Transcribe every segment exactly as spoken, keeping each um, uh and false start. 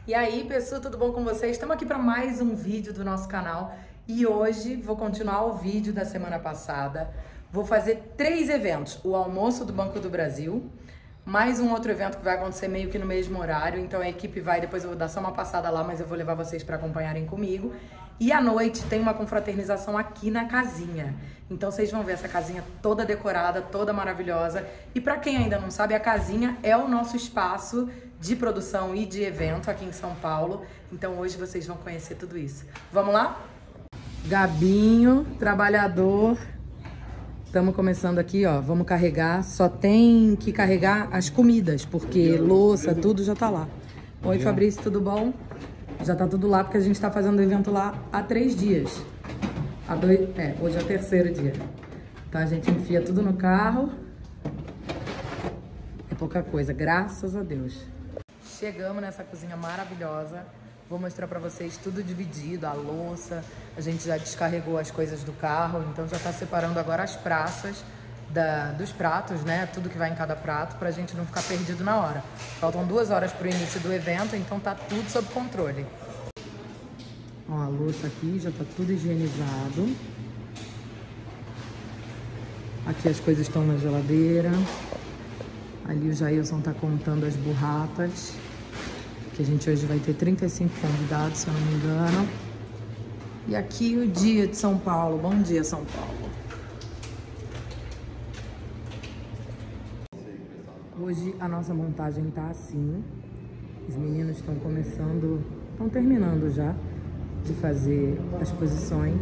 E aí, pessoal, tudo bom com vocês? Estamos aqui para mais um vídeo do nosso canal e hoje vou continuar o vídeo da semana passada. Vou fazer três eventos: o almoço do Banco do Brasil, mais um outro evento que vai acontecer meio que no mesmo horário, então a equipe vai, depois eu vou dar só uma passada lá, mas eu vou levar vocês para acompanharem comigo. E à noite tem uma confraternização aqui na casinha. Então vocês vão ver essa casinha toda decorada, toda maravilhosa. E para quem ainda não sabe, a casinha é o nosso espaço de produção e de evento aqui em São Paulo. Então hoje vocês vão conhecer tudo isso. Vamos lá? Gabinho, trabalhador. Estamos começando aqui, ó. Vamos carregar. Só tem que carregar as comidas, porque louça, tudo já tá lá. Oi, Fabrício, tudo bom? Já tá tudo lá, porque a gente tá fazendo o evento lá há três dias. Há dois... É, hoje é o terceiro dia. Então a gente enfia tudo no carro. É pouca coisa, graças a Deus. Chegamos nessa cozinha maravilhosa. Vou mostrar pra vocês tudo dividido, a louça. A gente já descarregou as coisas do carro, então já tá separando agora as praças da, dos pratos, né? Tudo que vai em cada prato, pra gente não ficar perdido na hora. Faltam duas horas pro início do evento, então tá tudo sob controle. Ó, a louça aqui já tá tudo higienizado. Aqui as coisas estão na geladeira. Ali o Jailson tá contando as burratas. Que a gente hoje vai ter trinta e cinco convidados, se eu não me engano. E aqui o dia de São Paulo. Bom dia, São Paulo. Hoje a nossa montagem tá assim. Os meninos estão começando, estão terminando já de fazer as posições.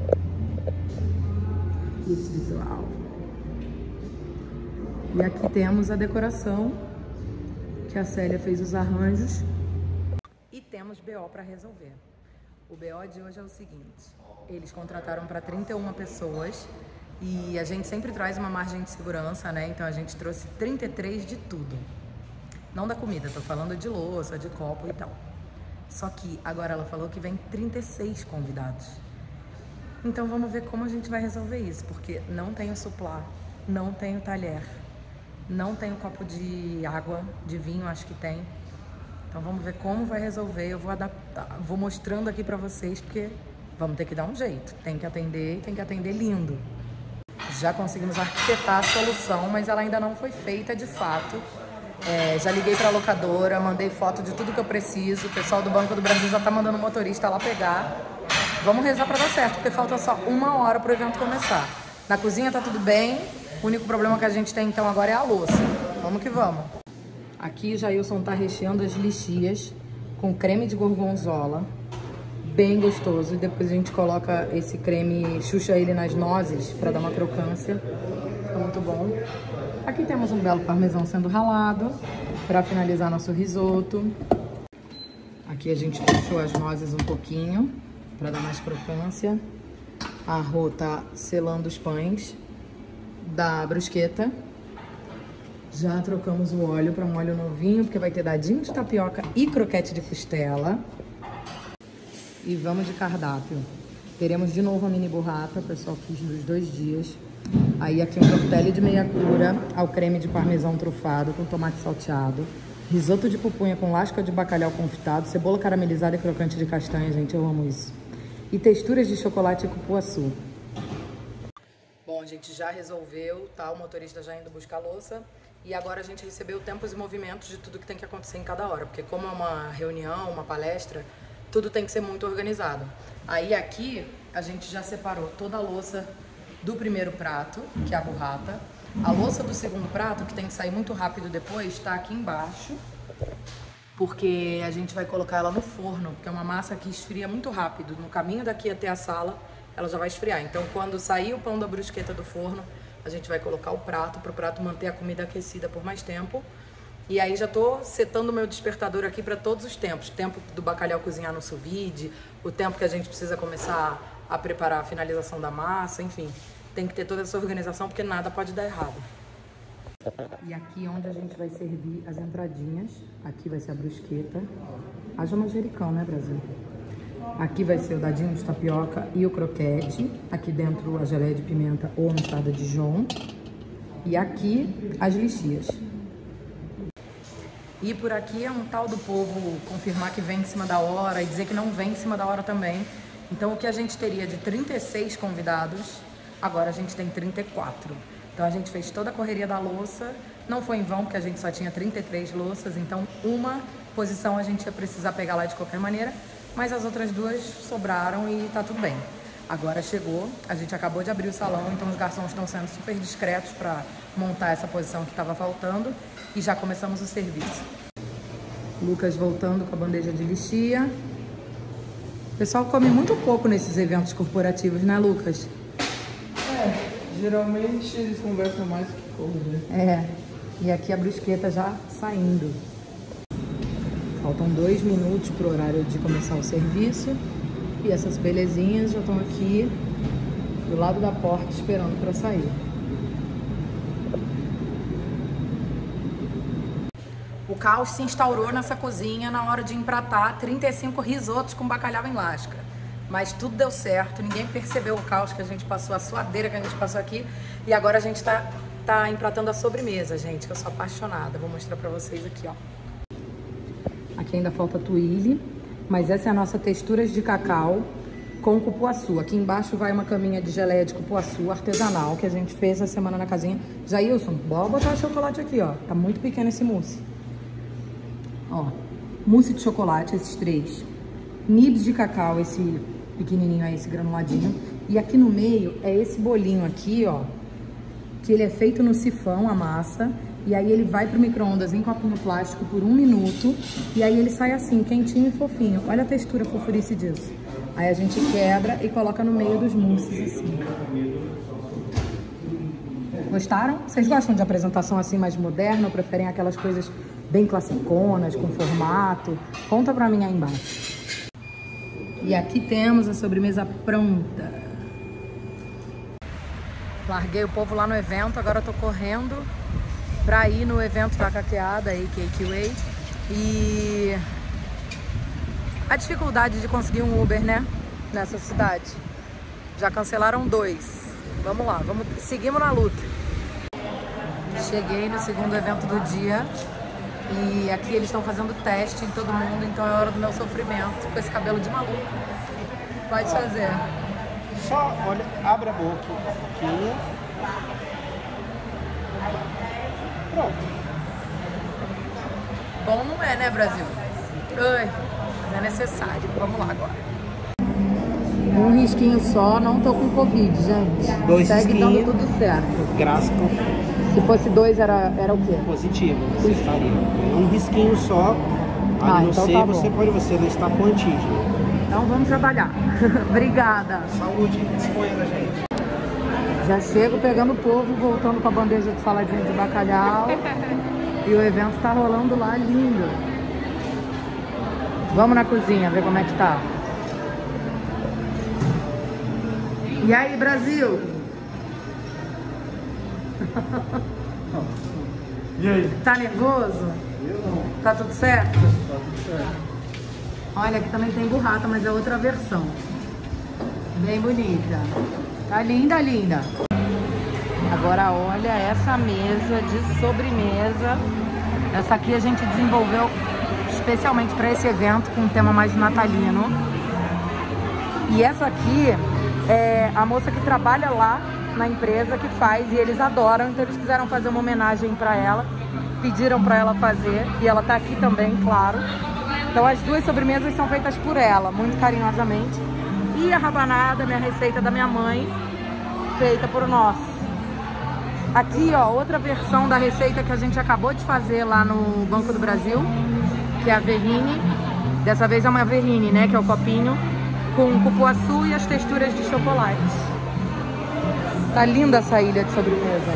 Esse visual. E aqui temos a decoração, que a Célia fez os arranjos. E temos B O para resolver. O B O de hoje é o seguinte: eles contrataram para trinta e uma pessoas e a gente sempre traz uma margem de segurança, né? Então a gente trouxe trinta e três de tudo. Não da comida, tô falando de louça, de copo e tal. Só que agora ela falou que vem trinta e seis convidados. Então vamos ver como a gente vai resolver isso, porque não tem o suplá, não tem o talher, não tem o copo de água, de vinho, acho que tem. Então vamos ver como vai resolver. Eu vou adaptar, vou mostrando aqui pra vocês, porque vamos ter que dar um jeito. Tem que atender e tem que atender lindo. Já conseguimos arquitetar a solução, mas ela ainda não foi feita de fato. É, já liguei pra locadora, mandei foto de tudo que eu preciso. O pessoal do Banco do Brasil já tá mandando o motorista lá pegar. Vamos rezar pra dar certo, porque falta só uma hora pro evento começar. Na cozinha tá tudo bem. O único problema que a gente tem então agora é a louça. Vamos que vamos. Aqui o Jailson tá recheando as lixias com creme de gorgonzola, bem gostoso. E depois a gente coloca esse creme, chucha ele nas nozes para dar uma crocância. Fica muito bom. Aqui temos um belo parmesão sendo ralado para finalizar nosso risoto. Aqui a gente puxou as nozes um pouquinho para dar mais crocância. A Rô tá selando os pães da brusqueta. Já trocamos o óleo para um óleo novinho, porque vai ter dadinho de tapioca e croquete de costela. E vamos de cardápio. Teremos de novo a mini burrata, o pessoal quis nos dois dias. Aí aqui um tortelli de meia cura ao creme de parmesão trufado com tomate salteado. Risoto de pupunha com lasca de bacalhau confitado, cebola caramelizada e crocante de castanha, gente, eu amo isso. E texturas de chocolate e cupuaçu. Bom, a gente já resolveu, tá? O motorista já indo buscar a louça. E agora a gente recebeu tempos e movimentos de tudo que tem que acontecer em cada hora. Porque como é uma reunião, uma palestra, tudo tem que ser muito organizado. Aí aqui a gente já separou toda a louça do primeiro prato, que é a burrata. A louça do segundo prato, que tem que sair muito rápido depois, tá aqui embaixo. Porque a gente vai colocar ela no forno, porque é uma massa que esfria muito rápido. No caminho daqui até a sala, ela já vai esfriar. Então quando sair o pão da brusqueta do forno, a gente vai colocar o prato, para o prato manter a comida aquecida por mais tempo. E aí já tô setando o meu despertador aqui para todos os tempos. Tempo do bacalhau cozinhar no sous vide, o tempo que a gente precisa começar a preparar a finalização da massa, enfim. Tem que ter toda essa organização, porque nada pode dar errado. E aqui onde a gente vai servir as entradinhas, aqui vai ser a brusqueta. Haja manjericão, né, Brasil? Aqui vai ser o dadinho de tapioca e o croquete. Aqui dentro a geleia de pimenta ou mostarda Dijon. E aqui as lixias. E por aqui é um tal do povo confirmar que vem em cima da hora e dizer que não vem em cima da hora também. Então o que a gente teria de trinta e seis convidados, agora a gente tem trinta e quatro. Então a gente fez toda a correria da louça, não foi em vão porque a gente só tinha trinta e três louças, então uma posição a gente ia precisar pegar lá de qualquer maneira, mas as outras duas sobraram e tá tudo bem. Agora chegou, a gente acabou de abrir o salão, então os garçons estão sendo super discretos para montar essa posição que estava faltando e já começamos o serviço. Lucas voltando com a bandeja de lixia. O pessoal come muito pouco nesses eventos corporativos, né, Lucas? É, geralmente eles conversam mais que comem, né? É, e aqui a brusqueta já saindo. Faltam dois minutos para o horário de começar o serviço. E essas belezinhas já estão aqui do lado da porta esperando para sair. O caos se instaurou nessa cozinha na hora de empratar trinta e cinco risotos com bacalhau em lasca. Mas tudo deu certo, ninguém percebeu o caos que a gente passou, a suadeira que a gente passou aqui. E agora a gente tá, tá empratando a sobremesa, gente, que eu sou apaixonada. Vou mostrar para vocês aqui, ó. Aqui ainda falta tuile. Mas essa é a nossa texturas de cacau com cupuaçu. Aqui embaixo vai uma caminha de geleia de cupuaçu artesanal que a gente fez essa semana na casinha. Jailson, bora botar o chocolate aqui, ó. Tá muito pequeno esse mousse. Ó, mousse de chocolate, esses três. Nibs de cacau, esse pequenininho aí, esse granuladinho. E aqui no meio é esse bolinho aqui, ó. Que ele é feito no sifão, a massa. E aí ele vai pro micro-ondas em copinho plástico por um minuto. E aí ele sai assim, quentinho e fofinho. Olha a textura, a fofurice disso. Aí a gente quebra e coloca no meio dos mousses assim. Gostaram? Vocês gostam de apresentação assim mais moderna? Ou preferem aquelas coisas bem classiconas, com formato? Conta pra mim aí embaixo. E aqui temos a sobremesa pronta. Larguei o povo lá no evento, agora eu tô correndo pra ir no evento da caqueada aí, K Q A. E a dificuldade de conseguir um Uber, né, nessa cidade. Já cancelaram dois. Vamos lá, vamos, seguimos na luta. Cheguei no segundo evento do dia e aqui eles estão fazendo teste em todo mundo, então é hora do meu sofrimento com esse cabelo de maluco. Pode fazer. Só, olha, abre a boca um pouquinho. Pronto. Bom não é, né, Brasil? Ai, mas é necessário. Vamos lá agora. Um risquinho só, não tô com Covid, gente. Dois Segue risquinhos. dando tudo certo. Graças a Se fosse dois, era, era o quê? positivo, você estaria. Um risquinho só, a Ah, não então ser, tá você bom. pode você não estar com antígeno. Então vamos trabalhar. Obrigada. Saúde, disponha da gente. Já chego pegando o povo, voltando com a bandeja de saladinha de bacalhau. E o evento tá rolando lá, lindo. Vamos na cozinha, ver como é que tá. E aí, Brasil? E aí? Tá nervoso? Eu não. Tá tudo certo? Tá tudo certo. Olha, aqui também tem burrata, mas é outra versão. Bem bonita. Tá linda, linda. Agora olha essa mesa de sobremesa. Essa aqui a gente desenvolveu especialmente para esse evento com um tema mais natalino. E essa aqui é a moça que trabalha lá na empresa que faz e eles adoram, então eles quiseram fazer uma homenagem para ela, pediram para ela fazer e ela tá aqui também, claro. Então as duas sobremesas são feitas por ela, muito carinhosamente. E a rabanada, minha receita da minha mãe, feita por nós. Aqui, ó, outra versão da receita que a gente acabou de fazer lá no Banco do Brasil, que é a verrine. Dessa vez é uma verrine, né, que é o copinho, com cupuaçu e as texturas de chocolate. Tá linda essa ilha de sobremesa.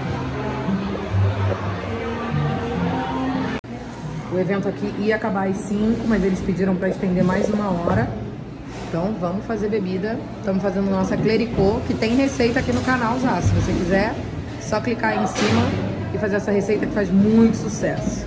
O evento aqui ia acabar às cinco, mas eles pediram para estender mais uma hora. Então vamos fazer bebida. Estamos fazendo nossa clericô, que tem receita aqui no canal já. Se você quiser, só clicar aí em cima e fazer essa receita que faz muito sucesso.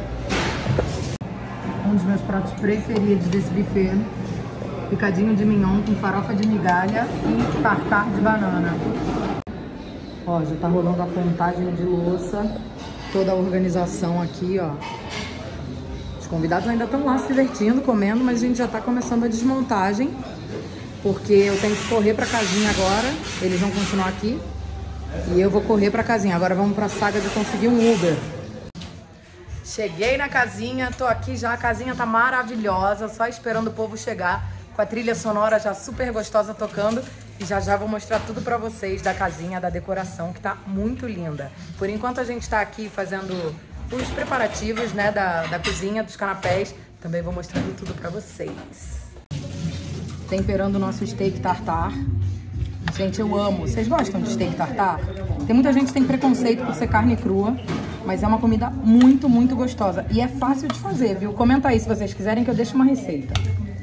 Um dos meus pratos preferidos desse buffet, picadinho de mignon com farofa de migalha e tartar de banana. Ó, já tá rolando a contagem de louça, toda a organização aqui, ó. convidados ainda estão lá se divertindo, comendo, mas a gente já tá começando a desmontagem, porque eu tenho que correr pra casinha agora, eles vão continuar aqui, e eu vou correr pra casinha. Agora vamos pra saga de conseguir um Uber. Cheguei na casinha, tô aqui já, a casinha tá maravilhosa, só esperando o povo chegar, com a trilha sonora já super gostosa tocando, e já já vou mostrar tudo pra vocês da casinha, da decoração, que tá muito linda. Por enquanto a gente tá aqui fazendo os preparativos, né, da, da cozinha, dos canapés, também vou mostrando tudo pra vocês. Temperando o nosso steak tartar. Gente, eu amo. Vocês gostam de steak tartar? Tem muita gente que tem preconceito por ser carne crua, mas é uma comida muito, muito gostosa. E é fácil de fazer, viu? Comenta aí se vocês quiserem que eu deixe uma receita.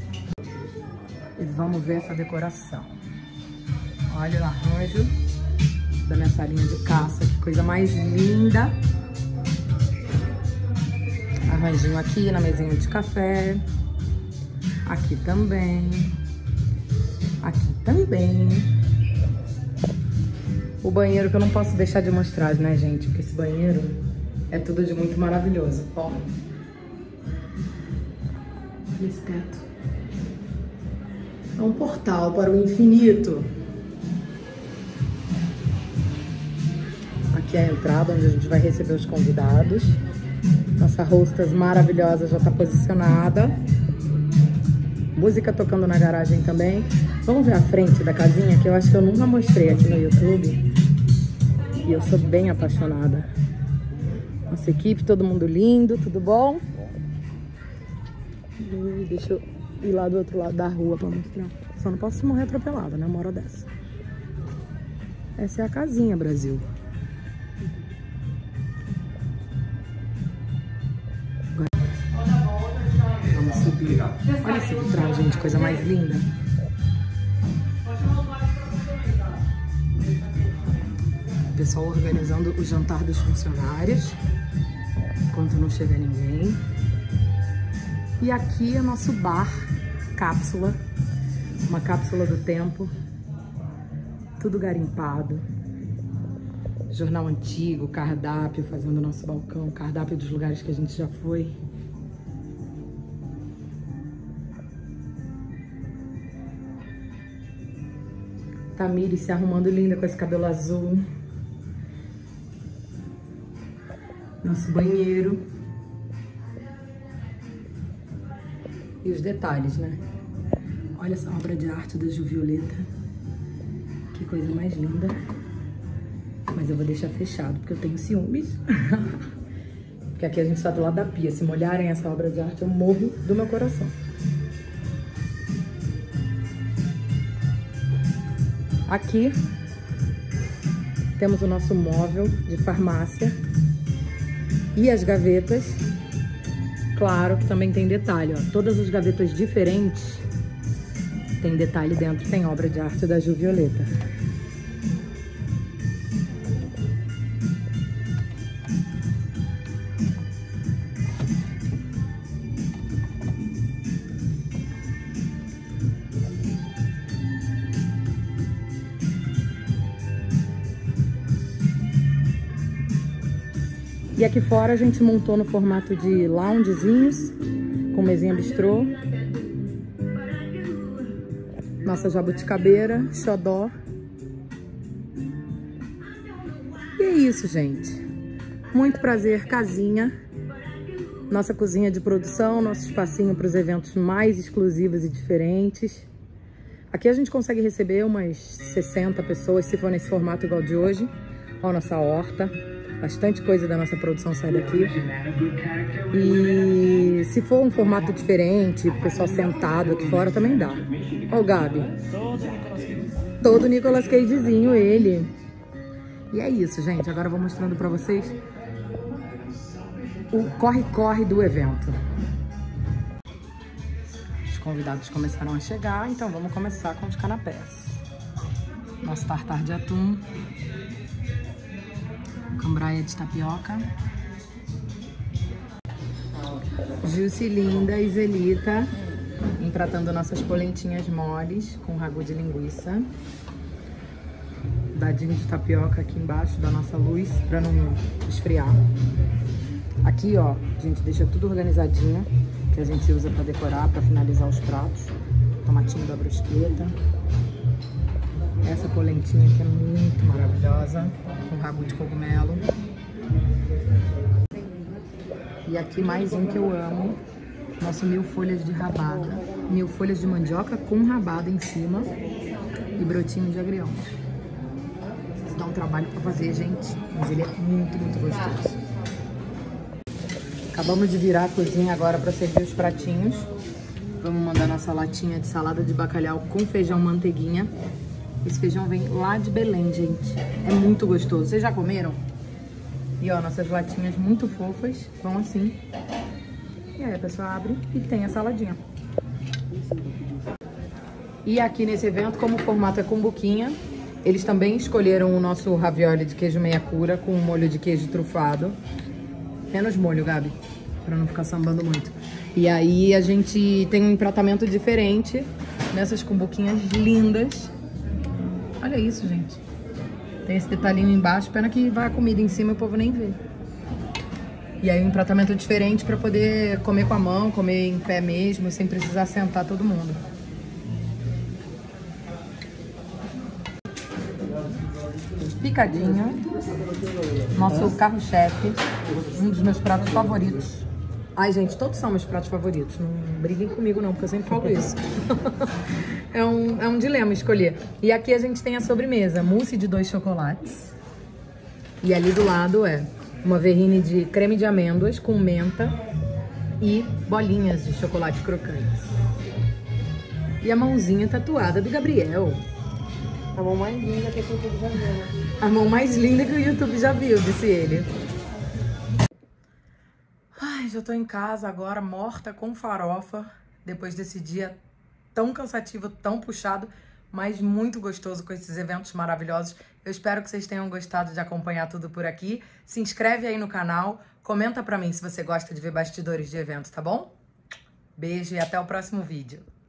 E vamos ver essa decoração. Olha o arranjo da minha salinha de caça. Que coisa mais linda. Arranjinho aqui na mesinha de café. Aqui também. Aqui também. O banheiro que eu não posso deixar de mostrar, né, gente? Porque esse banheiro é tudo de muito maravilhoso. Ó. Olha esse teto. É um portal para o infinito. Aqui é a entrada onde a gente vai receber os convidados. Nossa hostess maravilhosa já está posicionada. Música tocando na garagem também. Vamos ver a frente da casinha, que eu acho que eu nunca mostrei aqui no YouTube. E eu sou bem apaixonada. Nossa equipe, todo mundo lindo, tudo bom? Deixa eu ir lá do outro lado da rua pra mostrar. Só não posso morrer atropelada, né? Uma hora dessa. Essa é a casinha, Brasil. Vamos subir. Olha esse vitral, gente, coisa mais linda. O pessoal organizando o jantar dos funcionários, enquanto não chega ninguém. E aqui é nosso bar, cápsula, uma cápsula do tempo, tudo garimpado. Jornal antigo, cardápio, fazendo o nosso balcão, cardápio dos lugares que a gente já foi. Tamires se arrumando linda com esse cabelo azul. Nosso banheiro. E os detalhes, né? Olha essa obra de arte da Ju Violeta. Que coisa mais linda. Mas eu vou deixar fechado, porque eu tenho ciúmes. Porque aqui a gente está do lado da pia. Se molharem essa obra de arte, eu morro do meu coração. Aqui temos o nosso móvel de farmácia e as gavetas. Claro que também tem detalhe, ó. Todas as gavetas diferentes tem detalhe dentro, tem obra de arte da Ju Violeta. E aqui fora a gente montou no formato de loungezinhos, com mesinha bistrô. Nossa jabuticabeira, xodó. E é isso, gente. Muito prazer, casinha. Nossa cozinha de produção, nosso espacinho para os eventos mais exclusivos e diferentes. Aqui a gente consegue receber umas sessenta pessoas, se for nesse formato igual de hoje. Ó, nossa horta. Bastante coisa da nossa produção sai daqui. E se for um formato diferente, o pessoal sentado aqui fora, também dá. Ó o Gabi. Todo Nicolas Cagezinho, ele. E é isso, gente. Agora eu vou mostrando pra vocês o corre-corre do evento. Os convidados começaram a chegar, então vamos começar com os canapés. Nosso tartar de atum. Cambraia de tapioca. Jussi linda e Zelita empratando nossas polentinhas moles com ragu de linguiça. Dadinho de tapioca aqui embaixo da nossa luz para não esfriar. Aqui, ó, a gente deixa tudo organizadinho, que a gente usa pra decorar, pra finalizar os pratos. Tomatinho da brusqueta. Essa polentinha aqui é muito maravilhosa, com rabo de cogumelo. E aqui mais um que eu amo, nosso mil folhas de rabada. Mil folhas de mandioca com rabada em cima e brotinho de agrião. Isso dá um trabalho pra fazer, gente, mas ele é muito, muito gostoso. Acabamos de virar a cozinha agora pra servir os pratinhos. Vamos mandar nossa latinha de salada de bacalhau com feijão manteiguinha. Esse feijão vem lá de Belém, gente. É muito gostoso. Vocês já comeram? E ó, nossas latinhas muito fofas vão assim. E aí a pessoa abre e tem a saladinha. E aqui nesse evento, como o formato é com buquinha, eles também escolheram o nosso ravioli de queijo meia cura com um molho de queijo trufado. Menos molho, Gabi, pra não ficar sambando muito. E aí a gente tem um empratamento diferente nessas cumbuquinhas lindas. Olha isso, gente. Tem esse detalhinho embaixo, pena que vai a comida em cima e o povo nem vê. E aí um empratamento diferente pra poder comer com a mão, comer em pé mesmo, sem precisar sentar todo mundo. Picadinho. Nosso carro-chefe. Um dos meus pratos favoritos. Ai, gente, todos são meus pratos favoritos. Não briguem comigo, não, porque eu sempre falo isso. é, um, é um dilema escolher. E aqui a gente tem a sobremesa. Mousse de dois chocolates. E ali do lado é uma verrine de creme de amêndoas com menta e bolinhas de chocolate crocantes. E a mãozinha tatuada do Gabriel. A mão mais linda que o YouTube já viu. A mão mais linda que o YouTube já viu, disse ele. Ai, já tô em casa agora, morta com farofa, depois desse dia tão cansativo, tão puxado, mas muito gostoso com esses eventos maravilhosos. Eu espero que vocês tenham gostado de acompanhar tudo por aqui. Se inscreve aí no canal, comenta pra mim se você gosta de ver bastidores de evento, tá bom? Beijo e até o próximo vídeo.